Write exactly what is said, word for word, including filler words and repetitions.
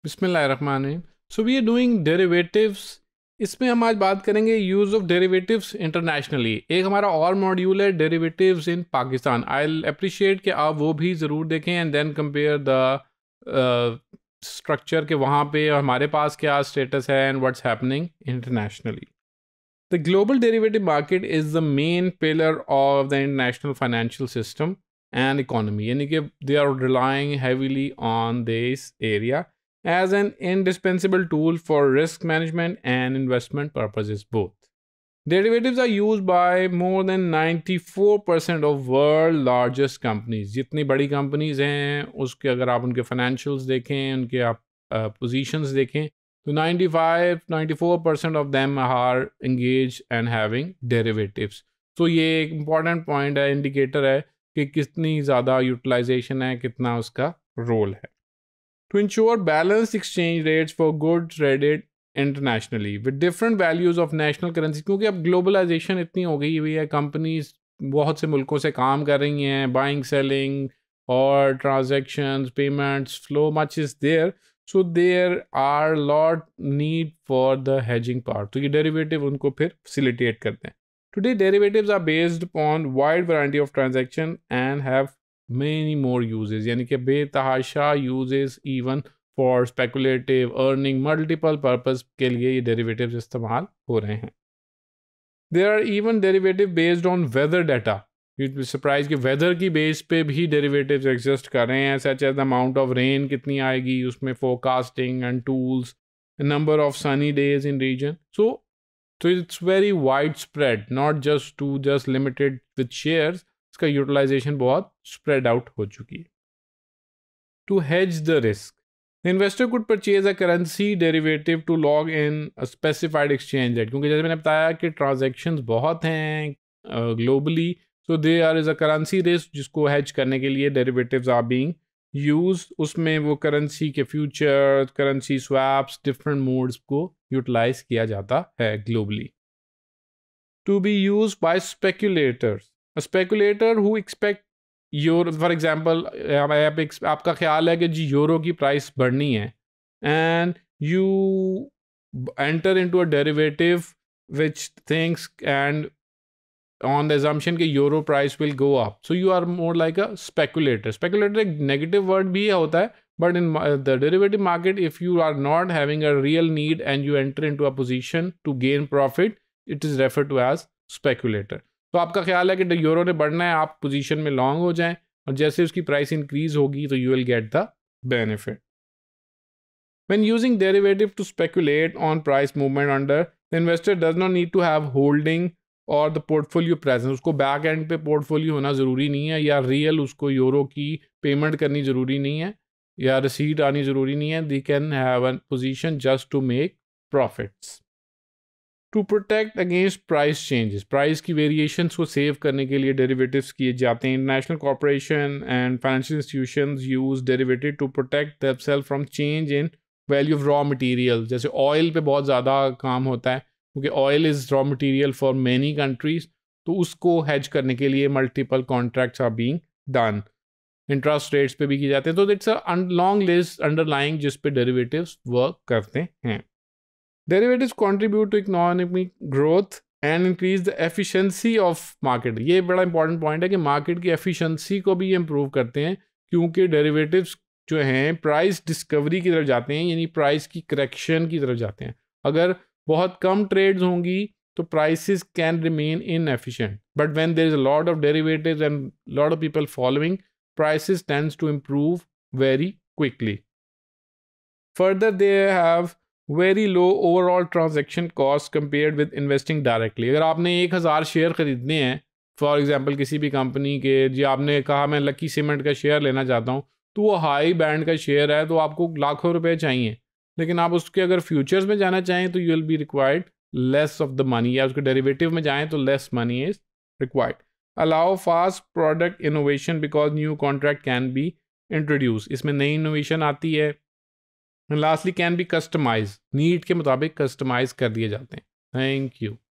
बिस्मिल्लाहिर्रहमानिर्रहीम। So we are doing derivatives. इसमें हम आज बात करेंगे यूज़ ऑफ डेरिवेटिव्स इंटरनेशनली। एक हमारा और मॉड्यूल है derivatives in Pakistan. I will appreciate कि आप वो भी ज़रूर देखें and then compare the structure के वहाँ पे हमारे पास क्या स्टेटस है and what's happening internationally. The global derivative market is the main pillar of the international financial system and economy. यानी कि they are relying heavily on this area as an indispensable tool for risk management and investment purposes both. Derivatives are used by more than ninety-four percent of world largest companies. जितनी बड़ी companies हैं उसके अगर आप उनके financials देखें, उनके आप uh, positions देखें, तो ninety-five to ninety-four percent of them are engaged and having derivatives. तो ये एक important point है, indicator है कि कितनी ज़्यादा utilization है, कितना उसका role है. To ensure balanced exchange rates for goods traded internationally with different values of national currency, क्योंकि अब globalization इतनी हो गई हुई है, companies बहुत से मुल्कों से काम कर रही हैं, buying, selling और transactions, payments, flow much is there. So there are lot need for the hedging part. तो ये derivative उनको फिर facilitate करते हैं. Today derivatives are based upon wide variety of transaction and have many more uses. यानी कि बेतहाशा uses even for speculative earning multiple purpose के लिए ये derivatives इस्तेमाल हो रहे हैं. There are even derivative based on weather data. You'd be surprised कि वेदर की बेस पे भी डेरिवेटिव्स एग्जिस्ट कर रहे हैं, such as the amount of rain कितनी आएगी, उसमें forecasting and tools, number of sunny days in region. So तो it's very wide spread, not just to just limited with shares. इसका यूटिलाइजेशन बहुत स्प्रेड आउट हो चुकी है. To hedge the risk, the investor could purchase a currency derivative to lock in a specified exchange rate. क्योंकि जैसे मैंने बताया कि ट्रांजेक्शन्स बहुत हैं globally, uh, so there is a currency risk जिसको hedge करने के लिए derivatives are being used. उसमें वो currency के futures, currency swaps, different modes को utilize किया जाता है globally. To be used by speculators. A speculator who expect euro, for example, आप, आपका ख्याल है कि जी यूरो की प्राइस बढ़नी है and you enter into a derivative which thinks and on the assumption कि euro price will go up. So you are more like a speculator. Speculator एक negative word भी होता है, but in the derivative market, if you are not having a real need and you enter into a position to gain profit, it is referred to as speculator. तो आपका ख्याल है कि euro ने बढ़ना है, आप पोजीशन में लॉन्ग हो जाएं और जैसे उसकी प्राइस इंक्रीज होगी तो you will get the benefit. When using derivative to speculate on price movement under, the investor does not need to have holding और द पोर्टफोलियो प्रेजेंस. उसको बैक एंड पे पोर्टफोलियो होना ज़रूरी नहीं है, या रियल उसको यूरो की पेमेंट करनी ज़रूरी नहीं है, या रिसीट आनी ज़रूरी नहीं है. They can have an position just to make profits. To protect against price changes, price की वेरिएशंस को सेव करने के लिए डेरिवेटिव्स किए जाते हैं. International corporation and financial institutions use derivative to protect themselves from change in value of raw material. जैसे oil पे बहुत ज़्यादा काम होता है क्योंकि oil is raw material for many countries, तो उसको हेज करने के लिए multiple contracts are being done. Interest rates पे भी की जाते हैं. तो it's a long list underlying जिस पे डेरिवेटिव्स वर्क करते हैं. Derivatives contribute to economic growth and increase the efficiency of market. ये बड़ा इंपॉर्टेंट पॉइंट है कि मार्केट की एफिशिएंसी को भी इम्प्रूव करते हैं, क्योंकि डेरिवेटिव्स जो हैं प्राइस डिस्कवरी की तरफ जाते हैं, यानी प्राइस की करेक्शन की तरफ जाते हैं. अगर बहुत कम ट्रेड्स होंगी तो prices can remain inefficient, but when there is a lot of derivatives and lot of people following, prices tends to improve very quickly. Further they have very low overall transaction cost compared with investing directly. अगर आपने एक हज़ार share खरीदने हैं for example किसी भी company के, जी आपने कहा मैं लकी सीमेंट का शेयर लेना चाहता हूँ, तो वो हाई बैंड का शेयर है तो आपको लाखों रुपए चाहिए, लेकिन आप उसके अगर फ्यूचर्स में जाना चाहें तो you will be required less of the money, या उसके डेरिवेटिव में जाएं तो less money is required. Allow fast product innovation because new contract can be introduce. इसमें नई इनोवेशन आती है. Lastly can be customise, need के मुताबिक कस्टमाइज कर दिए जाते हैं. Thank you.